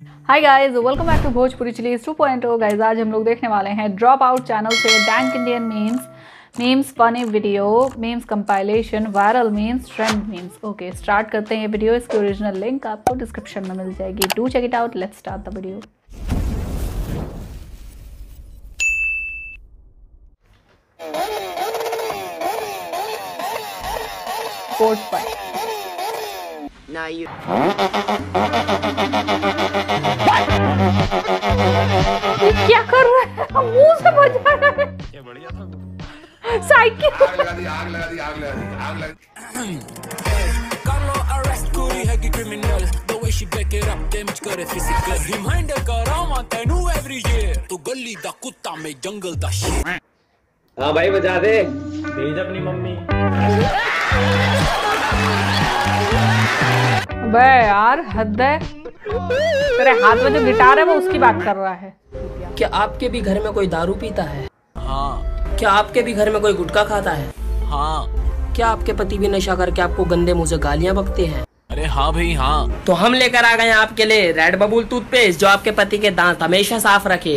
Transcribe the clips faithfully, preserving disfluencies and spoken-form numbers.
Hi guys, welcome back to Bhojpuri chillies two point O. Guys, आज हम लोग देखने वाले हैं ड्रॉप आउट चैनल से dank Indian memes, memes funny video, memes compilation, viral memes, trend memes. Okay, start करते हैं ये वीडियो। इसकी ओरिजिनल लिंक आपको डिस्क्रिप्शन में मिल जाएगी। Do check it out. Let's start the video. Quote पर Now you. ये क्या कर रहा है? मुंह से बजा रहा है। ये बढ़िया था। साइकिल आग लगा दी, आग लगा दी, आग लगा दी, आग लगा दी। Carlo arrest kuri है कि criminal. The way she back it up, damage करे physical. Reminder करामा तेनू every year. तू गली दा कुत्ता में जंगल दा shit. हाँ भाई बजा दे। भेज अपनी मम्मी। बे यार, हद है। तेरे हाथ में जो गिटार है वो उसकी बात कर रहा है। क्या आपके भी घर में कोई दारू पीता है? हाँ क्या आपके भी घर में कोई गुटखा खाता है? हाँ। क्या आपके पति भी नशा करके आपको गंदे मुंह से गालियां बकते हैं? अरे हाँ भाई हाँ। तो हम लेकर आ गए हैं आपके लिए रेड बबूल टूथपेस्ट, जो आपके पति के दांत हमेशा साफ रखे।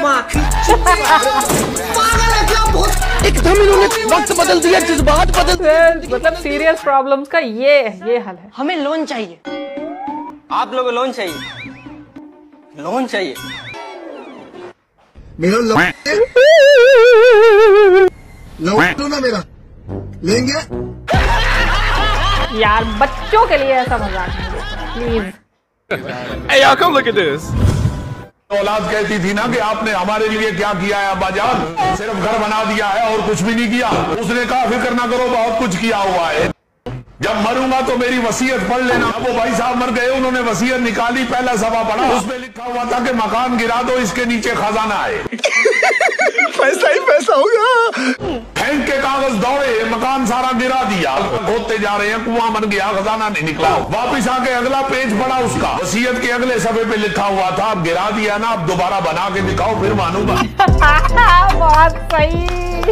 एकदम इन्होंने वक्त बदल दिया, जज्बात बदल। मतलब सीरियस प्रॉब्लम्स का ये ये हल है। हमें लोन चाहिए। आप लोगों को लोन चाहिए? लोन चाहिए? मेरा लोन लोन तो ना मेरा लेंगे। यार, बच्चों के लिए ऐसा मजाक नहीं, please. Hey y'all, come look at this. औलाद कहती थी ना कि आपने हमारे लिए क्या किया है अब्बाजान, सिर्फ घर बना दिया है और कुछ भी नहीं किया। उसने कहा फिक्र ना करो, बहुत कुछ किया हुआ है। जब मरूंगा तो मेरी वसीयत पढ़ लेना। अब वो भाई साहब मर गए, उन्होंने वसीयत निकाली, पहला सभा पढ़ा, उसमें लिखा हुआ था कि मकान गिरा दो, इसके नीचे खजाना है। पैसा ही पैसा होगा। फेंक के कागज दौड़े, मकान सारा गिरा दिया। खोदते जा रहे हैं, कुआं बन गया, खजाना नहीं निकला। वापिस आके अगला पेज पढ़ा, उसका वसीयत के अगले सफे पे लिखा हुआ था, अब गिरा दिया ना, अब दोबारा बना के दिखाओ फिर मानूंगा। बहुत सही।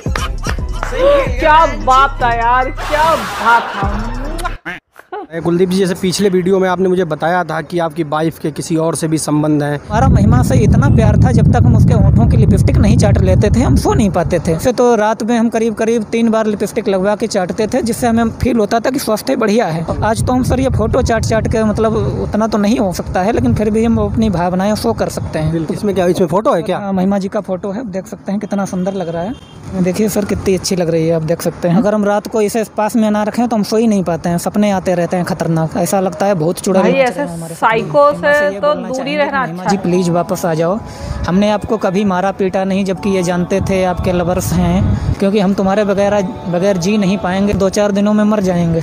क्या बात था यार, क्या बात था। कुलदीप जी, जैसे पिछले वीडियो में आपने मुझे बताया था कि आपकी वाइफ के किसी और से भी संबंध है। हमारा महिमा से इतना प्यार था, जब तक हम उसके होठों की लिपस्टिक नहीं चाट लेते थे हम सो नहीं पाते थे। फिर तो रात में हम करीब करीब तीन बार लिपस्टिक लगवा के चाटते थे, जिससे हमें फील होता था कि स्वास्थ्य बढ़िया है। आज तो हम सर ये फोटो चाट चाट के, मतलब उतना तो नहीं हो सकता है, लेकिन फिर भी हम अपनी भावनाएं शो कर सकते हैं। इसमें क्या, इसमें फोटो है क्या? महिमा जी का फोटो है, देख सकते हैं कितना सुंदर लग रहा है। देखिए सर, कितनी अच्छी लग रही है, आप देख सकते हैं। अगर हम रात को इसे पास में ना रखें तो हम सो ही नहीं पाते हैं, सपने आते रहते हैं खतरनाक। ऐसा लगता है बहुत चुड़ा भाई, ऐसे साइको से तो दूरी रहना अच्छा जी। है। प्लीज वापस आ जाओ। हमने आपको कभी मारा पीटा नहीं, जबकि ये जानते थे आपके लवर्स हैं, क्योंकि हम तुम्हारे बगैर बगैर जी नहीं पाएंगे, दो चार दिनों में मर जाएंगे।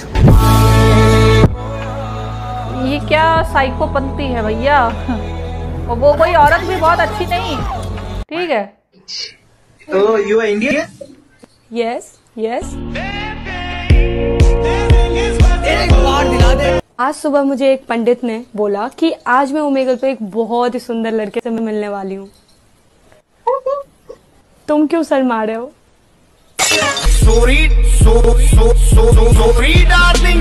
ये क्या साइकोपंती है भैया। और वो कोई औरत भी बहुत अच्छी नहीं, ठीक है। तो you are Indian? Yes yes. एक बार दिला दे। आज सुबह मुझे एक पंडित ने बोला कि आज मैं ओमेगल पे एक बहुत ही सुंदर लड़के से मिलने वाली हूँ। तुम क्यों शर्मा रहे हो? Sorry, so so so so sorry darling.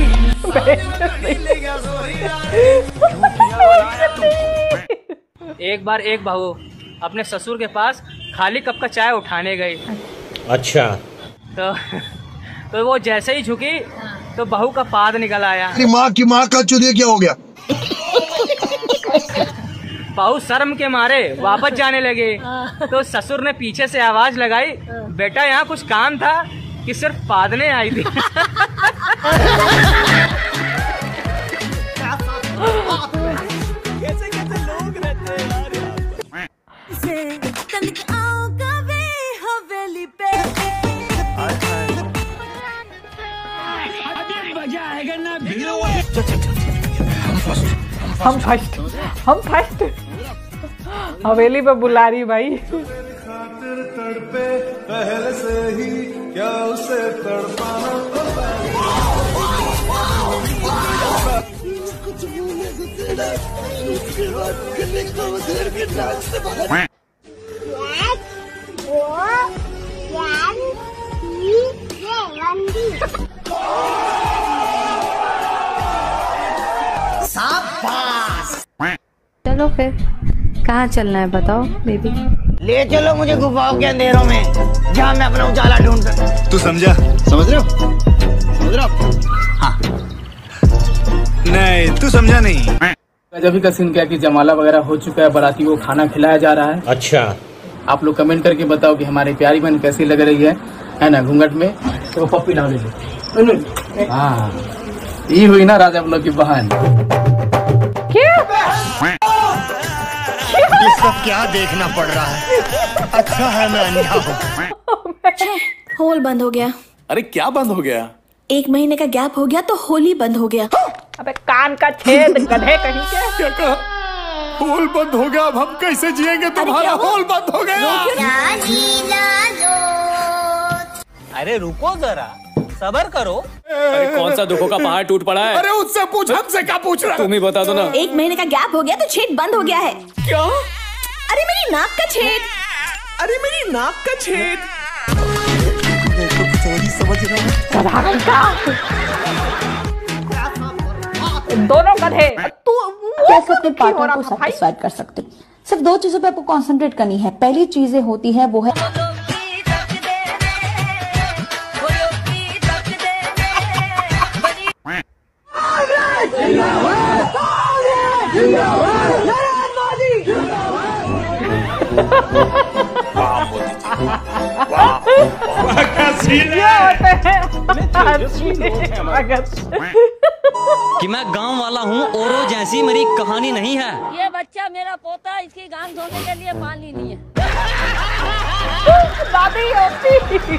एक बार एक बहू अपने ससुर के पास खाली कप का चाय उठाने गई। अच्छा। तो तो वो जैसे ही झुकी तो बहू का पाद निकल आया। माँ की माँ का चुदिया क्या हो गया? बहू शर्म के मारे वापस जाने लगे, तो ससुर ने पीछे से आवाज लगाई, बेटा यहाँ कुछ काम था कि सिर्फ पादने आई थी। कैसे कैसे लोग रहते हैं यार। हम फर्स्ट हम फर्स्ट हवेली पे बुला रही भाई। खातिर तड़पे पहले से ही, क्या उसे तड़पाना चलो फिर कहाँ चलना है बताओ बेबी। ले चलो मुझे गुफाओं के अंधेरों में जहाँ मैं अपना उजाला ढूंढता। तू समझा? समझ रहे हो? समझ रहे हो? हाँ। नहीं तू समझा नहीं। अभी का सीन क्या कि जमाला वगैरह हो चुका है, बाराती को खाना खिलाया जा रहा है। अच्छा, आप लोग कमेंट करके बताओ कि हमारी प्यारी बहन कैसी लग रही है है ना घूंघट में। तो पप्पी डाल दीजिए। हाँ, ये हुई ना राजा लोग की बहन। ये सब क्या देखना पड़ रहा है? अच्छा है मैं अंधा हूँ। होल बंद हो गया। अरे क्या बंद हो गया? एक महीने का गैप हो गया तो होली बंद हो गया। अबे कान का छेद गधे कहीं के। क्या कहा? होल बंद हो गया, अब हम कैसे जिएंगे? तुम्हारा होल बंद हो गया। अरे रुको जरा, सबर करो। अरे कौन सा दुखों का पहाड़ टूट पड़ा है? अरे उससे पूछ, हमसे क्या पूछ रहा? तुम ही बता दो ना। एक महीने का गैप हो गया तो छेद बंद हो गया है। क्या? अरे मेरी नाक का छेद। अरे मेरी नाक का छेद। समझ रहा दोनों गधे। तू कैसे अपने पार्टनर को सेटिस्फाइड कर सकते हो? सिर्फ दो चीजों पे आपको कंसंट्रेट करनी है। पहली चीजें होती है वो है कि मैं गांव वाला हूँ, औरों जैसी मेरी कहानी नहीं है। ये बच्चा मेरा पोता, इसकी गांग धोने के लिए पानी नहीं है। दादी होती।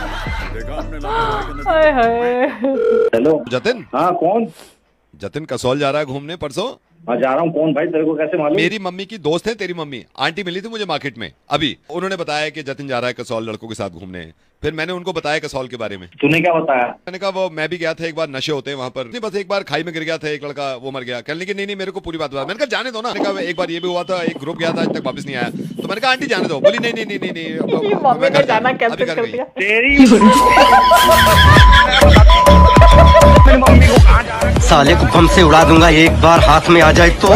हेलो जतिन। हाँ कौन? जतिन कसौल जा रहा है घूमने परसों। हाँ जा रहा हूँ। कौन भाई, तेरे को कैसे मालूम? मेरी मम्मी की दोस्त है तेरी मम्मी, आंटी मिली थी मुझे मार्केट में अभी। उन्होंने बताया कि जतिन जा रहा है कसौल लड़कों के साथ घूमने। फिर मैंने उनको बताया कसौल के बारे में। तूने क्या बताया? मैंने कहा वो मैं भी गया था एक बार, नशे होते हैं वहाँ पर। नहीं बस एक बार खाई में गिर गया था एक लड़का, वो मर गया। कहने की नहीं नहीं मेरे को पूरी बात बता। मैंने कहा जाने दो ना। मैंने कहा एक बार ये भी हुआ था, एक ग्रुप गया था आज तक वापस नहीं आया। तो मैंने कहा आंटी जाने दो। बोली नहीं नहीं नहीं नहीं नहीं मैं घर जाना कैंसिल कर दिया। साले को बम से उड़ा दूंगा एक बार हाथ में आ जाए तो।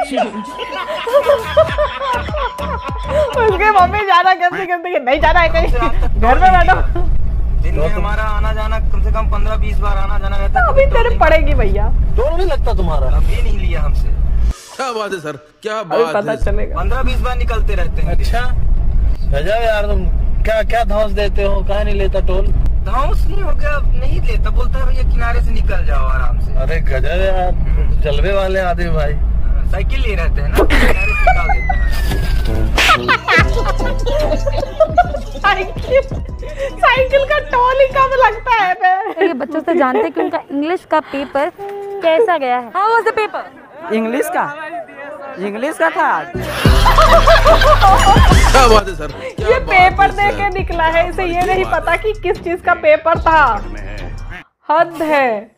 उसके मम्मी जाना कैसे करते हैं? नहीं जाना है कहीं, घर में बैठो। दिन में हमारा आना जाना कम से कम पंद्रह बीस बार आना जाना रहता है। अभी तेरे पड़ेगी भैया। डोर नहीं लगता तुम्हारा? अभी नहीं लिया हमसे। क्या बात है सर, क्या बात पता चलेगा। पंद्रह बीस बार निकलते रहते हैं। अच्छा गजब यार, तुम क्या क्या धौंस देते हो? कहाँ नहीं लेता टोल? धौंस नहीं हो गया, नहीं लेता। बोलता है भैया किनारे से निकल जाओ आराम से। अरे गजब यार, जलवे वाले आदमी भाई। साइकिल ले रहते हैं ना, किनारे से निकाल देता है। साइकिल का टोल ही कम लगता है बे। ये बच्चों से जानते हैं कि उनका इंग्लिश का पेपर कैसा गया है। How was the paper? English का इंग्लिश का था। क्या बात है सर, ये पेपर दे के निकला है, इसे ये नहीं पता कि किस चीज का पेपर था। हद है।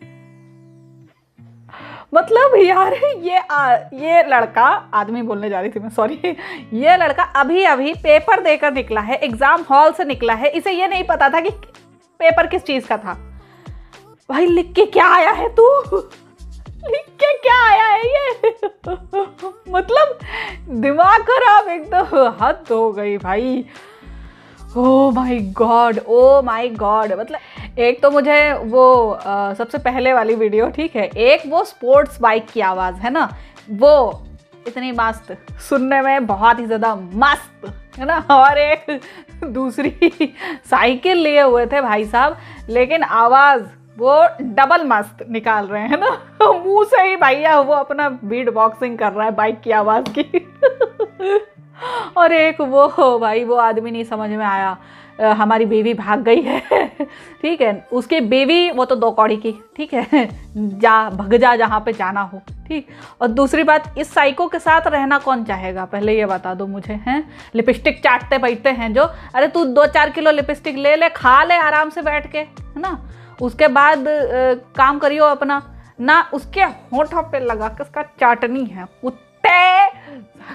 मतलब यार ये आ, ये लड़का, आदमी बोलने जा रही थी मैं, सॉरी। ये लड़का अभी अभी पेपर देकर निकला है, एग्जाम हॉल से निकला है। इसे ये नहीं पता था कि पेपर किस चीज का था। भाई लिख के क्या आया है तू? लिख के क्या आया है ये? मतलब दिमाग खराब एकदम, हद हो गई भाई। Oh my god, oh my god. मतलब एक तो मुझे वो आ, सबसे पहले वाली वीडियो, ठीक है, एक वो स्पोर्ट्स बाइक की आवाज़ है ना, वो इतनी मस्त, सुनने में बहुत ही ज़्यादा मस्त है ना। और एक दूसरी साइकिल लिए हुए थे भाई साहब, लेकिन आवाज़ वो डबल मस्त निकाल रहे हैं ना। मुंह से ही भैया वो अपना बीट बॉक्सिंग कर रहा है बाइक की आवाज़ की। और एक वो भाई वो आदमी नहीं समझ में आया, आ, हमारी बेबी भाग गई है। ठीक है, उसकी बेबी वो तो दो कौड़ी की, ठीक है, जा भग जा जहाँ पे जाना हो। ठीक। और दूसरी बात, इस साइको के साथ रहना कौन चाहेगा, पहले ये बता दो मुझे। हैं लिपस्टिक चाटते बैठते हैं जो, अरे तू दो चार किलो लिपस्टिक ले ले, खा ले आराम से बैठ के, है ना। उसके बाद आ, काम करियो अपना ना, उसके होठों पे लगा के उसका चाटनी है कुत्ते।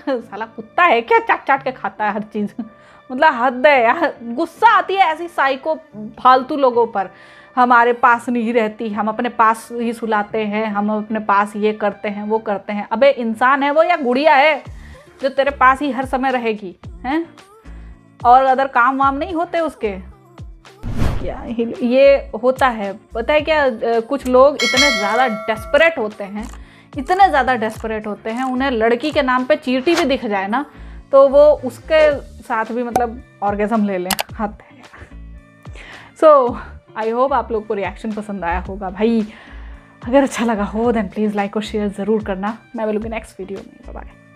साला कुत्ता है क्या, चाट चाट के खाता है हर चीज़। मतलब हद है यार, गुस्सा आती है ऐसी साइको फालतू लोगों पर। हमारे पास नहीं रहती, हम अपने पास ही सुलाते हैं, हम अपने पास ये करते हैं वो करते हैं। अबे इंसान है वो या गुड़िया है जो तेरे पास ही हर समय रहेगी हैं? और अदर काम वाम नहीं होते उसके क्या? ये होता है पता है क्या, कुछ लोग इतने ज़्यादा डेस्परेट होते हैं, इतने ज़्यादा डेस्परेट होते हैं, उन्हें लड़की के नाम पे चींटी भी दिख जाए ना तो वो उसके साथ भी मतलब ऑर्गेज़म ले लें। हद है। सो आई होप आप लोग को रिएक्शन पसंद आया होगा भाई। अगर अच्छा लगा हो देन प्लीज़ लाइक और शेयर ज़रूर करना। मैं मिलूंगी नेक्स्ट वीडियो में। Bye bye.